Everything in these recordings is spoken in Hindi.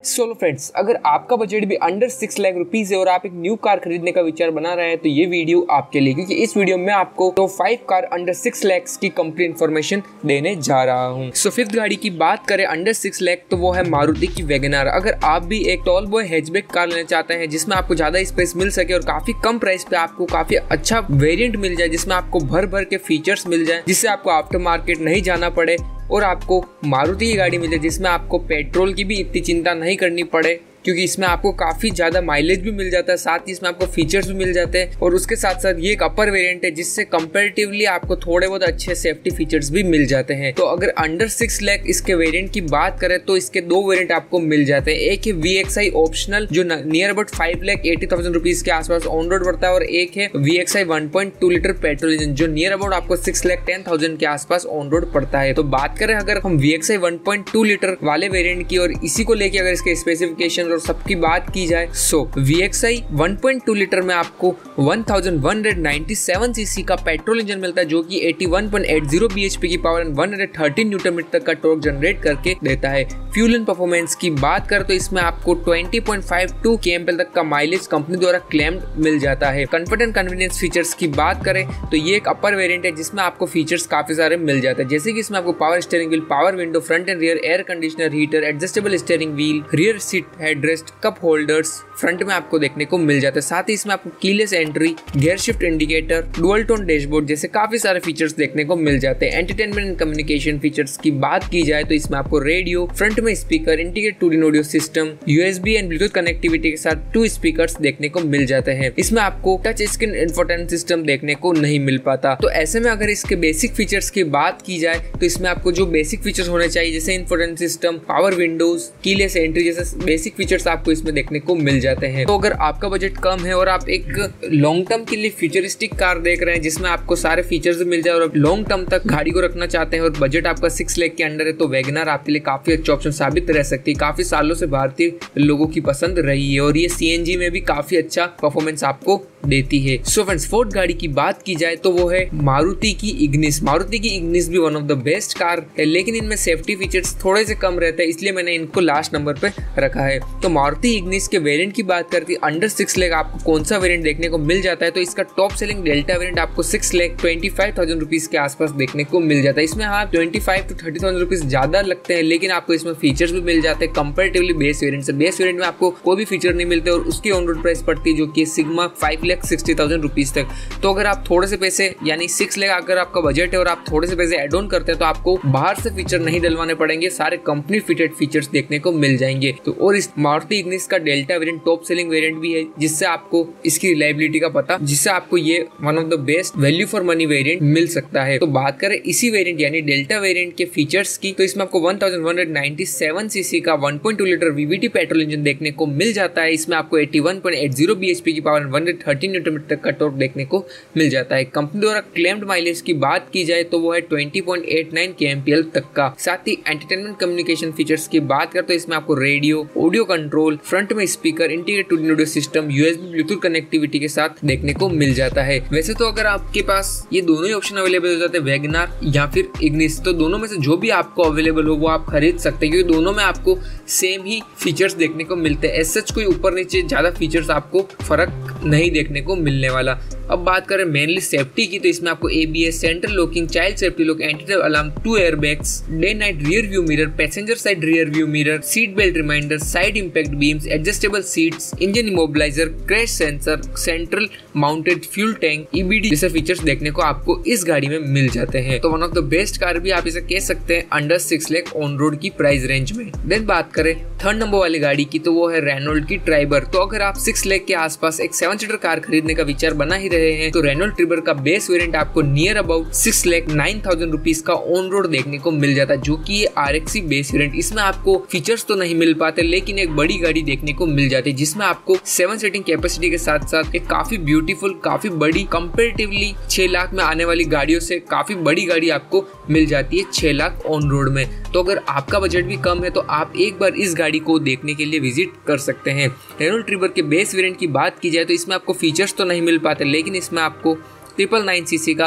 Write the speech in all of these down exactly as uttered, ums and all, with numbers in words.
सोलो फ्रेंड्स, अगर आपका बजट भी अंडर सिक्स लाख रुपीज है और आप एक न्यू कार खरीदने का विचार बना रहे हैं तो ये वीडियो आपके लिए, क्योंकि इस वीडियो में आपको तो five car under six lakhs की कंप्लीट इन्फॉर्मेशन देने जा रहा हूँ। सो फिफ्थ गाड़ी की बात करें अंडर सिक्स लाख तो वो है मारुति की वैगनआर। अगर आप भी एक टॉल बॉय हैचबैक कार लेना चाहते हैं जिसमें आपको ज्यादा स्पेस मिल सके और काफी कम प्राइस पे आपको काफी अच्छा वेरिएंट मिल जाए, जिसमें आपको भर भर के फीचर्स मिल जाए, जिससे आपको आफ्टर मार्केट नहीं जाना पड़े और आपको मारुति की गाड़ी मिल जाए जिसमें आपको पेट्रोल की भी इतनी चिंता नहीं करनी पड़े, क्योंकि इसमें आपको काफी ज्यादा माइलेज भी मिल जाता है, साथ ही इसमें आपको फीचर्स भी मिल जाते हैं और उसके साथ साथ ये एक अपर वेरिएंट है जिससे कंपैरेटिवली आपको थोड़े बहुत अच्छे सेफ्टी फीचर्स भी मिल जाते हैं। तो अगर अंडर सिक्स लाख इसके वेरिएंट की बात करें तो इसके दो वेरिएंट आपको मिल जाते हैं। एक है वी एक्स आई ऑप्शनल जो near about five lakh eighty thousand rupees के आसपास ऑन रोड पड़ता है, और एक है V X I one point two litre petrol engine जो नियर अबाउट आपको सिक्स लाख टेन थाउजेंड के आसपास ऑन रोड पड़ता है। तो बात करें अगर हम V X I one point two litre वाले वेरिएंट की और इसी को लेके अगर इसके स्पेसिफिकेशन और सबकी बात की जाए, so V X I one point two litre में आपको one thousand one hundred ninety seven CC का पेट्रोल इंजन मिलता है जो कि eighty one point eight zero BHP की power and one hundred thirteen newton metre तक का टॉर्क जनरेट करके देता है। फ्यूल एंड परफॉर्मेंस की बात करें तो इसमें आपको twenty point five two KMPL तक का माइलेज कंपनी द्वारा क्लेम्ड मिल जाता है। कंफर्ट एंड कन्वीनियंस फीचर्स की बात करें तो ये एक अपर वेरिएंट है जिसमें आपको फीचर्स काफी सारे मिल जाते हैं, जैसे कि इसमें आपको power steering wheel, power window, front and rear air conditioner, heater, adjustable steering wheel, rear seat headrest, cup holders front में आपको देखने को मिल जाता है। साथ ही इसमें आपको keyless entry, gear shift indicator, dual tone dashboard जैसे काफी सारे फीचर्स देखने को मिल जाते हैं। एंटरटेनमेंट एंड कम्युनिकेशन फीचर्स की बात की जाए तो इसमें आपको रेडियो, फ्रंट में speaker, integrated two in audio system, USB and Bluetooth connectivity के साथ टू स्पीकर्स देखने को मिल जाते हैं। इसमें आपको टच स्क्रीन इंफोटेनमेंट सिस्टम देखने को नहीं मिल पाता। तो ऐसे में अगर इसके बेसिक फीचर्स की बात की जाए तो इसमें आपको जो बेसिक फीचर्स होने चाहिए जैसे infotainment system, power windows, keyless entry जैसे बेसिक फीचर्स आपको इसमें देखने को मिल जाते हैं। तो अगर आपका बजट कम है और आप एक लॉन्ग टर्म के लिए फ्यूचरिस्टिक कार देख रहे हैं जिसमें आपको सारे फीचर्स मिल जाए और लॉन्ग टर्म तक गाड़ी को रखना चाहते हैं और बजट आपका सिक्स लाख के अंडर है, तो वैगनआर आपके लिए काफी अच्छा ऑप्शन साबित रह सकती है। काफी सालों से भारतीय लोगों की पसंद रही है और ये सीएनजी में भी काफी अच्छा परफॉर्मेंस आपको देती है। सो फ्रेंड्स, फोर्थ गाड़ी की बात की जाए तो वो है मारुति की इग्निस। मारुति की इग्निस भी one of the best car है, लेकिन इनमें सेफ्टी फीचर्स थोड़े से कम रहते हैं, इसलिए मैंने इनको लास्ट नंबर पे रखा है। तो मारुति इग्निस के वेरिएंट की बात करती है अंडर सिक्स लाख आपको कौन सा वेरिएंट देखने को मिल जाता है, तो इसका टॉप सेलिंग डेल्टा वेरिएंट आपको six lakh twenty five thousand rupees के आसपास देखने को मिल जाता है। इसमें हाँ twenty five to thirty thousand rupees ज्यादा लगते हैं, लेकिन आपको इसमें फीचर्स भी मिल जाते हैं कंपैरेटिवली बेस वेरिएंट से। बेस वेरिएंट में आपको कोई भी फीचर नहीं मिलते और उसकी ऑन रोड प्राइस पड़ती है जो कि Sigma five lakh sixty thousand rupees तक। तो अगर आप थोड़े से पैसे यानी सिक्स लाख अगर आपका बजट है और आप थोड़े से पैसे एड ऑन करते हैं तो आपको बाहर से फीचर नहीं डलवाने पड़ेंगे, सारे कंपनी फिटेड फीचर्स देखने को मिल जाएंगे। तो और इस मारुति इग्निस का Delta variant top selling variant भी है, जिससे आपको इसकी रिलायबिलिटी का पता, जिससे आपको ये one of the best value for money variant मिल सकता है। तो बात करें इसी वेरिएंट यानी डेल्टा वेरिएंट के फीचर्स की, तो इसमें आपको one thousand one hundred ninety seven CC का one point two litre VVT petrol engine देखने को मिल जाता है। इसमें आपको eighty one point eight zero BHP की power one hundred thirteen newton metre का टॉर्क देखने को मिल जाता है। कंपनी द्वारा क्लेम्ड माइलेज की बात की जाए तो वो है twenty point eight nine KMPL तक का। साथ ही एंटरटेनमेंट कम्युनिकेशन फीचर्स की बात करते हैं, इसमें आपको रेडियो, ऑडियो कंट्रोल, फ्रंट में speaker, integrated two in audio system, USB Bluetooth connectivity के साथ देखने को मिल जाता है। वैसे तो अगर आपके पास ये दोनों ही ऑप्शन अवेलेबल हो जाते हैं वैगनआर या फिर इग्निस, तो दोनों में से जो भी आपको अवेलेबल हो वो आप खरीद सकते हैं, क्योंकि दोनों में आपको सेम ही फीचर्स देखने को मिलते हैं। एज सच कोई ऊपर नीचे ज्यादा फीचर्स आपको फर्क नहीं देखने को मिलने वाला। अब बात करें मेनली सेफ्टी की, तो इसमें आपको ABS, central locking, child safety lock, anti alarm, two airbags, day night rear view mirror, passenger side rear view mirror, seat belt reminder, side impact beams, adjustable seats, engine immobiliser, crash sensor, central mounted fuel tank, EBD जैसे फीचर्स देखने को आपको इस गाड़ी में मिल जाते हैं। तो one of the best car भी आप इसे कह सकते हैं under six lakh on road की प्राइस रेंज में। देन बात करें थर्ड नंबर वाली गाड़ी की, तो वो है रेनॉल्ट की ट्राइबर। तो अगर आप सिक्स लाख के आसपास एक सेवन सीटर कार खरीदने का विचार बना ही रहे हैं तो रेनॉल्ट ट्राइबर का बेस वेरिएंट आपको near about six lakh nine thousand rupees का ऑन रोड देखने को मिल जाता है, जो कि ये आरएक्सी बेस वेरिएंट। इसमें आपको फीचर्स तो नहीं मिल पाते, लेकिन एक बड़ी गाड़ी देखने को मिल जाती है जिसमें आपको सेवन सीटिंग कैपेसिटी के साथ साथ एक काफी ब्यूटीफुल, काफी बड़ी, कंपैरेटिवली छह लाख में आने वाली गाड़ियों से काफी बड़ी गाड़ी आपको मिल जाती है छह लाख ऑन रोड में। तो अगर आपका बजट भी कम है तो आप एक बार इस गाड़ी को देखने के लिए विजिट कर सकते हैं। रेनॉल्ट ट्राइबर के बेस वेरिएंट की बात की जाए तो इसमें आपको फीचर्स तो नहीं मिल पाते, लेकिन इसमें आपको ट्रिपल नाइन सीसी का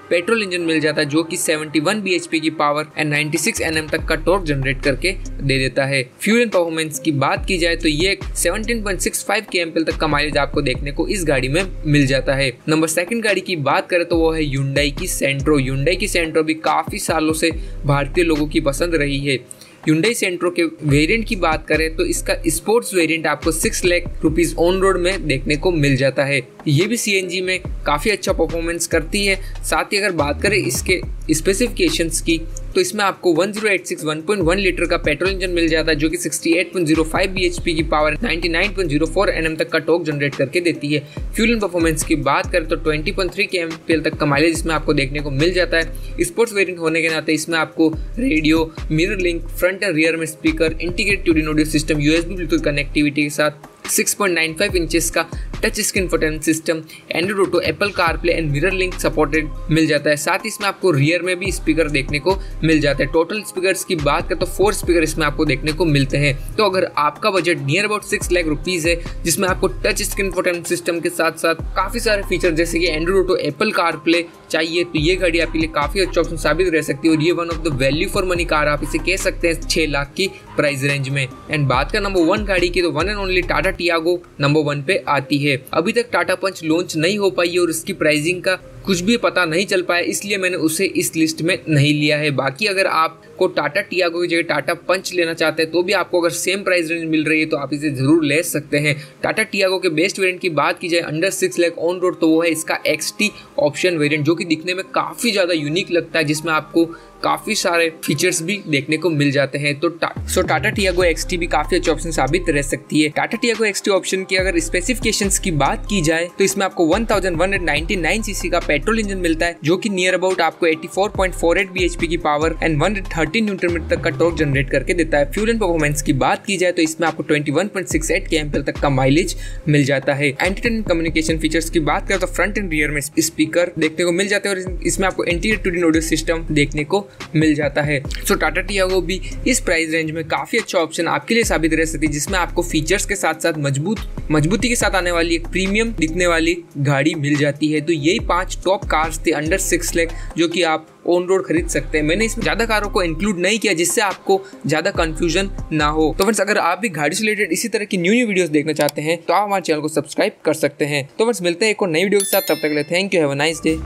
पेट्रोल इंजन मिल जाता है जो कि इकहत्तर बी एच पी की पावर एंड छियानवे एन एम तक का टॉर्क जनरेट करके दे देता है। फ्यूल एंड परफॉर्मेंस की बात की जाए तो ये सत्रह पॉइंट छह पाँच के एम पी एल तक का माइलेज आपको देखने को इस गाड़ी में मिल जाता है। नंबर सेकंड गाड़ी की बात करें तो वो है Hyundai की सेंट्रो। Hyundai की सेंट्रो भी काफी सालों से भारतीय लोगों की पसंद रही है। Hyundai सेंट्रो के वेरिएंट की बात करें तो इसका स्पोर्ट्स वेरिएंट आपको six lakh rupees on road में देखने को मिल जाता है। ये भी सी एन जी में काफ़ी अच्छा परफॉर्मेंस करती है। साथ ही अगर बात करें इसके स्पेसिफिकेशंस की तो इसमें आपको one zero eight six one point one litre का पेट्रोल इंजन मिल जाता है जो कि अड़सठ पॉइंट ज़ीरो पाँच बी एच पी की पावर निन्यानवे पॉइंट ज़ीरो चार एन एम तक का टॉर्क जनरेट करके देती है। फ्यूल एंड परफॉर्मेंस की बात करें तो बीस पॉइंट तीन के एम पी एल तक का माइलेज इसमें आपको देखने को मिल जाता है। स्पोर्ट्स वेरिएंट होने के नाते इसमें आपको radio, mirror link, front and rear में speaker, integrated audio system, USB Bluetooth connectivity के साथ six point nine five inches का touch screen infotainment system, Android auto, Apple CarPlay and mirror link supported मिल जाता है। साथ ही इसमें आपको रियर में भी स्पीकर देखने को मिल जाता है। टोटल स्पीकर्स की बात करें तो फोर स्पीकर इसमें आपको देखने को मिलते हैं। तो अगर आपका budget near about six lakh rupees है जिसमें आपको टच स्क्रीन इंफोटेनमेंट सिस्टम के साथ साथ काफी सारे फीचर जैसे कि एंड्रॉइड ऑटो, एप्पल कारप्ले चाहिए तो ये गाड़ी आपके लिए काफी अच्छा ऑप्शन साबित रह सकती है और ये one of the value for money car आप इसे कह सकते हैं छह लाख की प्राइस रेंज में। एंड बात कर नंबर वन गाड़ी की तो one and only Tata Tiago number one पे आती है। अभी तक टाटा पंच लॉन्च नहीं हो पाई है और इसकी प्राइसिंग का कुछ भी पता नहीं चल पाया, इसलिए मैंने उसे इस लिस्ट में नहीं लिया है। बाकी अगर आपको टाटा टियागो की जगह टाटा पंच लेना चाहते हैं तो भी आपको अगर सेम प्राइस रेंज मिल रही है तो आप इसे जरूर ले सकते हैं। टाटा टियागो के बेस्ट वेरिएंट की बात की जाए under six lakh on road तो वो है इसका एक्स टी ऑप्शन वेरिएंट जो कि दिखने में काफी ज्यादा यूनिक लगता है, जिसमें आपको काफी सारे फीचर्स भी देखने को मिल जाते हैं। तो टा, सो टाटा टियागो एक्सटी भी काफी अच्छा ऑप्शन साबित रह सकती है। टाटा टियागो एक्सटी ऑप्शन की अगर स्पेसिफिकेशंस की बात की जाए तो इसमें आपको one thousand one hundred ninety nine CC का पेट्रोल इंजन मिलता है जो कि नियर अबाउट आपको चौरासी पॉइंट चार आठ बी एच पी की power and one hundred thirty newton metre तक का टॉर्क जनरेट करके देता है। फ्यूल एंड परफॉर्मेंस की बात की जाए तो इसमें आपको इक्कीस point six eight K M P L तक का माइलेज मिल जाता है। एंटरटेनमेंट कम्युनिकेशन फीचर्स की बात करें तो फ्रंट एंड रियर में स्पीकर देखने को मिल जाते हैं और इसमें आपको इंटीग्रेटेड ऑडियो सिस्टम देखने को मिल जाता है। सो टाटा टियागो भी इस प्राइस रेंज में काफी अच्छा ऑप्शन आपके लिए साबित रह सकती है, जिसमें आपको फीचर्स के साथ साथ मजबूत मजबूती के साथ आने वाली एक प्रीमियम दिखने वाली गाड़ी मिल जाती है। तो यही पांच टॉप कार्स थे अंडर सिक्स लाख जो कि आप ऑन रोड खरीद सकते हैं। मैंने इसमें ज्यादा कारों को इंक्लूड नहीं किया जिससे आपको ज्यादा कंफ्यूजन ना हो। तो फ्रेंड्स अगर आप भी गाड़ी से रिलेटेड इसी तरह की न्यू न्यू वीडियोस देखना चाहते हैं तो आप हमारे चैनल को सब्सक्राइब कर सकते हैं। तो फ्रेंड्स मिलते हैं एक और नई वीडियो के साथ, तब तक के लिए thank you, have a nice day.